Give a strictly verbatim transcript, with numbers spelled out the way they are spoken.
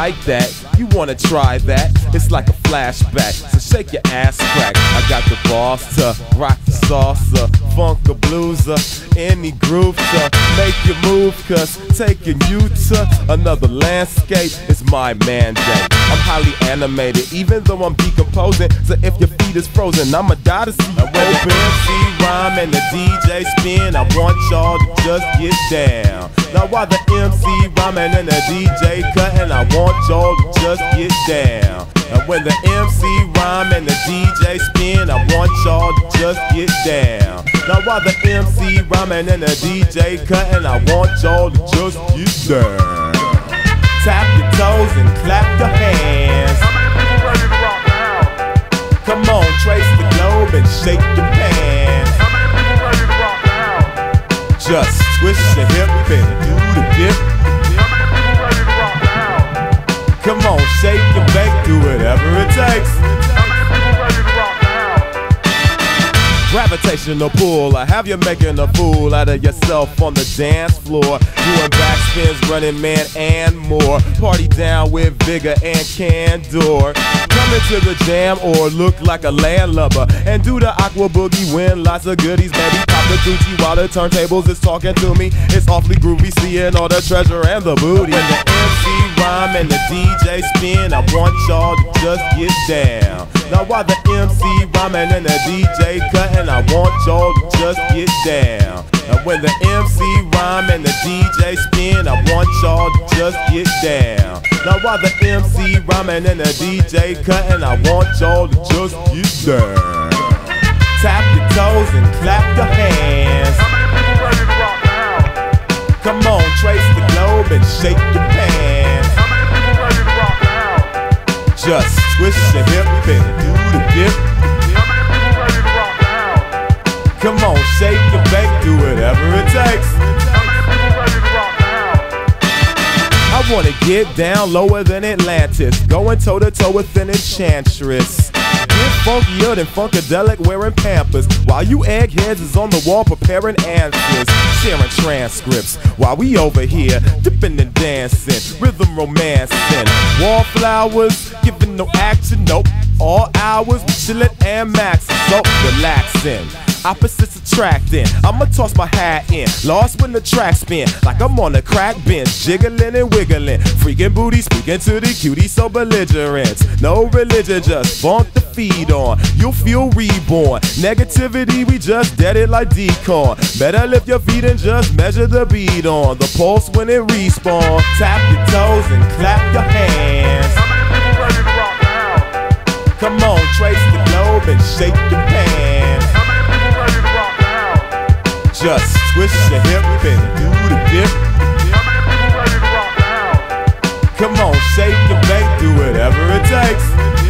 like that? You wanna try that? It's like a flashback, so shake your ass crack. I got the balls to rock the salsa, funk a blueser, any groove to make you move, cause taking you to another landscape is my mandate. I'm highly animated, even though I'm decomposing, so if your feet is frozen, I'ma die to see you open. When the M C rhyme and the D J spin, I want y'all to just get down. Now while the M C rhyming and the D J cutting, I want y'all to just get down. And when the M C rhyme and the D J spin, I want y'all to just get down. Now while the M C rhyming and the D J cutting, I want y'all to just get down. Tap your toes and clap your hands. Come on, trace the globe and shake your pants. Just twist your hip and do the dip. Come on, shake and bake, do whatever it takes. Gravitational pull, I have you making a fool out of yourself on the dance floor, doing backspins, running man and more. Party down with vigor and candor. Come into the jam or look like a landlubber and do the aqua boogie, win lots of goodies, baby. Pop the Gucci while the turntables is talking to me. It's awfully groovy, seeing all the treasure and the booty. When the M C rhyme and the D J spin, I want y'all to just get down. Now while the M C rhyming and the D J cutting, I want y'all to just get down. And when the M C rhyme and the D J spin, I want y'all to just get down. Now while the M C rhyming and the D J cutting, I want y'all to just get down. Tap your toes and clap your hands. Come on, trace the globe and shake your pants. Just twist your hip and do the dip. Come on, shake and bake, do whatever it takes. I wanna get down lower than Atlantis, going toe to toe with an enchantress. Get funkier than Funkadelic wearing Pampers, while you eggheads is on the wall preparing answers, sharing transcripts, while we over here dipping and dancing, rhythm romancing, wallflowers, giving no action, nope. All hours we chillin' and maxin', so relaxing. Opposites attracting, I'ma toss my hat in, lost when the track spin, like I'm on a crack bench, jiggling and wiggling, freaking booty, speaking to the cutie, so belligerent. No religion, just funk the feed on, you'll feel reborn. Negativity, we just dead it like decon. Better lift your feet and just measure the beat on the pulse when it respawn. Tap your toes and clap your hands. Come on, trace the globe and shake your pants. Just twist your hip and do the dip. Come on, shake and bake, do whatever it takes.